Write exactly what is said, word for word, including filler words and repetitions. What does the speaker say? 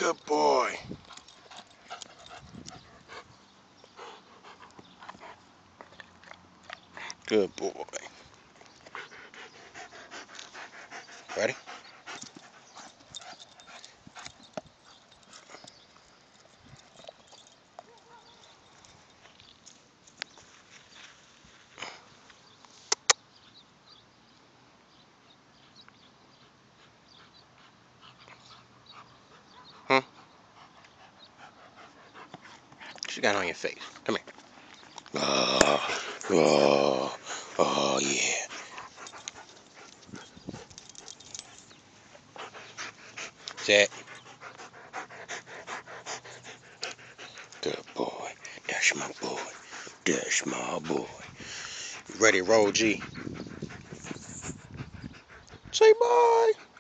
Good boy. Good boy. Ready? Hmm? What you got on your face? Come here. Oh, oh, oh yeah. Sit. Good boy. That's my boy. That's my boy. You ready to roll, G? Say bye.